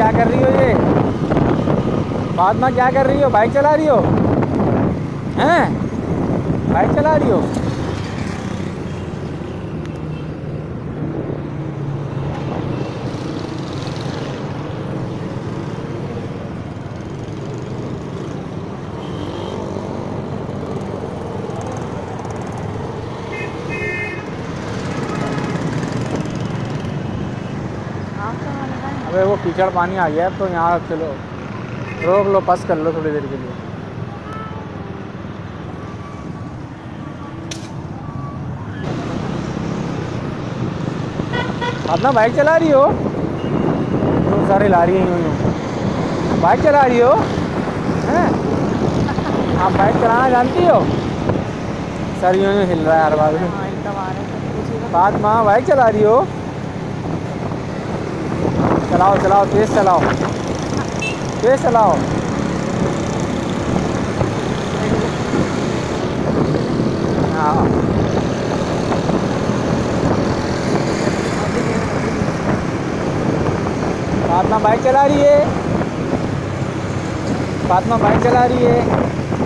क्या कर रही हो ये? फातिमा क्या कर रही हो? बाइक चला रही हो? हैं? बाइक चला रही हो? अबे वो कीचड़ पानी आ गया है तो यहाँ चलो रोक लो, पास कर लो थोड़ी देर के लिए। अपना बाइक चला रही हो? तुम सारे ला रही हैं यूँ। बाइक चला रही हो? हैं? आप बाइक चलाना जानती हो? सर यूँ हिल रहा है हर बार में। फातिमा बाइक चला रही हो? चलाओ चलाओ, तेज़ चलाओ, तेज़ चलाओ। हाँ फातिमा बाइक चला रही है, फातिमा बाइक चला रही है।